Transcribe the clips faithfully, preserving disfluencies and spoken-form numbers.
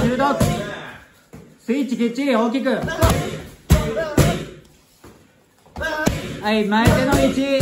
シュート。スイッチきっちり大きく。はい、前手の位置。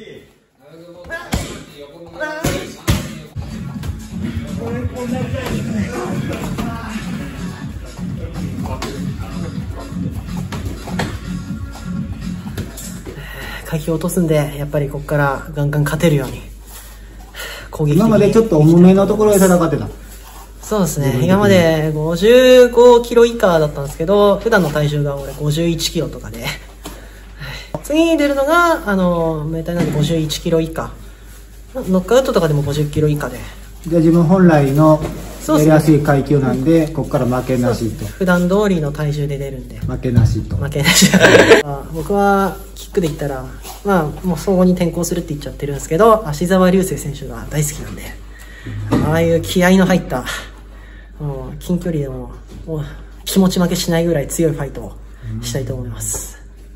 回避を落とすんで、やっぱりここからガンガン勝てるように攻撃的に。 今までちょっと重めのところで戦ってた。 そうですね、今までごじゅうごキロ以下だったんですけど、普段の体重が俺ごじゅういちキロとかで、次に出るのがあのメーターなんでごじゅういちキロ以下、ノックアウトとかでもごじゅっキロ以下で。 じゃあ自分本来のやりやすい階級なんで、ここから負けなしと。 普段通りの体重で出るんで。 負けなしと。 負けなし。僕はキックで言ったら、まあもう総合に転向するって言っちゃってるんですけど、芦澤龍成選手が大好きなんで、ああいう気合の入った、もう近距離でももう気持ち負けしないぐらい強いファイトをしたいと思います。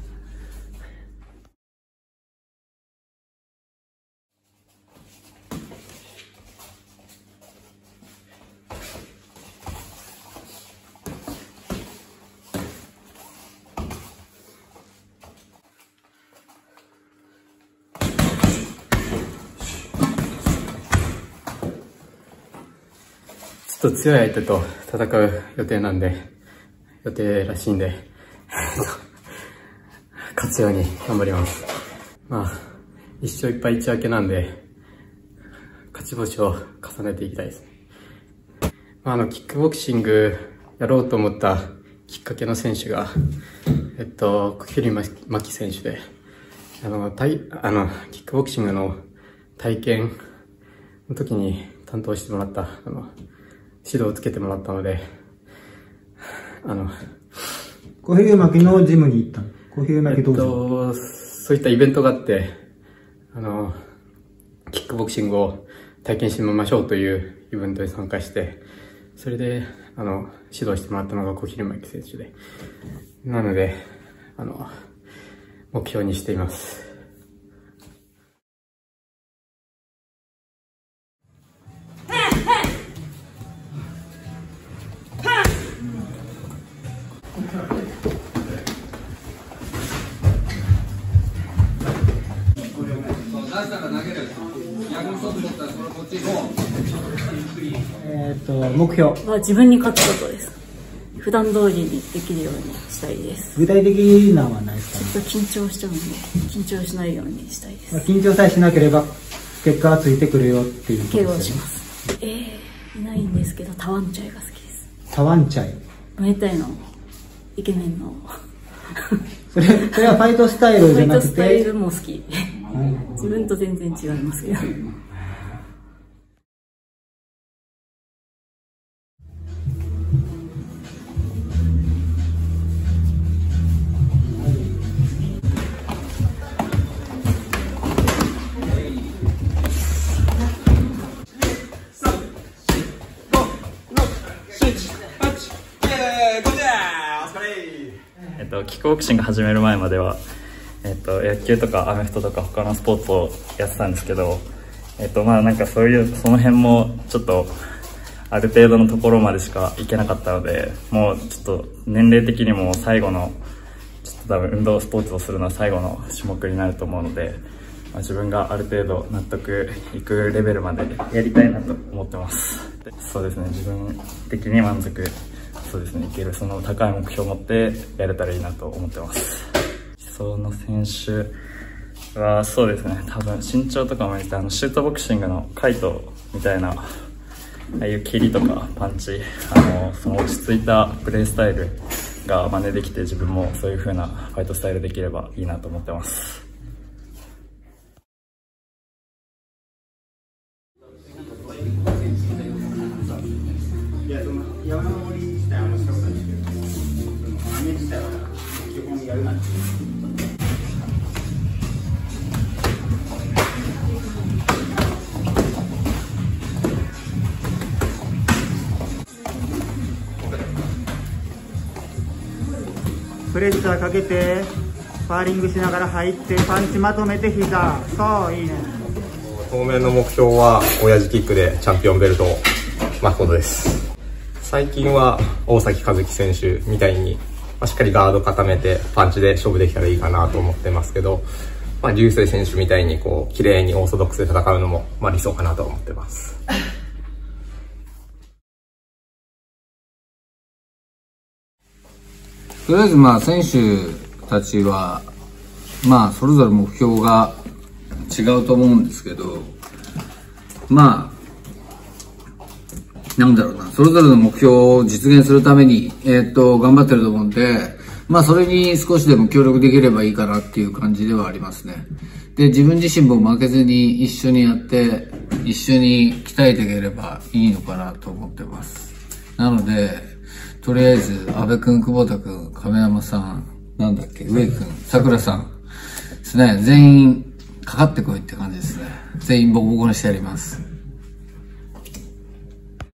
ちょっと強い相手と戦う予定なんで、予定らしいんで、勝つように頑張ります。まあ、一勝一敗一分けなんで、勝ち星を重ねていきたいですね。まあ、あの、キックボクシングやろうと思ったきっかけの選手が、えっと、小比真希選手で、あの、体、あの、キックボクシングの体験の時に担当してもらった、あの、指導をつけてもらったので、あの、 小比真希のジムに行ったの？小比真希道場。 えっと、そういったイベントがあって、あの、キックボクシングを体験してみましょうというイベントに参加して、それで、あの、指導してもらったのが小比真希選手で、なので、あの、目標にしています。 えっと、目標は自分に勝つことです。普段通りにできるようにしたいです。 具体的なのはないですかね。 ちょっと緊張しちゃうんで、緊張しないようにしたいです。 まあ、緊張さえしなければ結果はついてくるよっていうことですよね。 怪我をします。えー、いないんですけど、タワンチャイが好きです。 タワンチャイ。 ムエタイのイケメンの。 それ、それはファイトスタイルじゃなくて。 ファイトスタイルも好き。自分と全然違いますけど。 えっと、キックボクシング始める前までは、えっと、野球とかアメフトとか他のスポーツをやってたんですけど、えっと、まあなんかそういう、その辺もちょっと、ある程度のところまでしか行けなかったので、もうちょっと年齢的にも最後の、ちょっと多分運動スポーツをするのは最後の種目になると思うので、まあ、自分がある程度納得いくレベルまでやりたいなと思ってます。そうですね、自分的に満足、そうですね、いける、その高い目標を持ってやれたらいいなと思ってます。その選手は、そうですね、多分身長とかも見て、あの、シュートボクシングのカイトみたいな、ああいう蹴りとかパンチ、あの、その落ち着いたプレースタイルが真似できて、自分もそういう風なファイトスタイルできればいいなと思ってます。 いや、その山盛り自体は面白かったんですけど、その雨自体は基本やるなんて。プレッシャーかけて、スパーリングしながら入って、パンチまとめて膝。そう、いいね。 当面の目標は、親父キックでチャンピオンベルトを巻くことです。 最近は大崎和樹選手みたいに、まあ、しっかりガード固めてパンチで勝負できたらいいかなと思ってますけど、まあ、流星選手みたいにこう綺麗にオーソドックスで戦うのも、まあ、理想かなと思ってます。 とりあえずまあ選手たちはまあそれぞれ目標が違うと思うんですけど、まあなんだろうな、それぞれの目標を実現するために、えーっと、頑張ってると思うんで、まあそれに少しでも協力できればいいかなっていう感じではありますね。で、自分自身も負けずに一緒にやって、一緒に鍛えていければいいのかなと思ってます。なので、とりあえず、安部くん、久保田くん、亀山さん、なんだっけ、植くん、桜さんですね、全員かかってこいって感じですね。全員ボコボコにしてやります。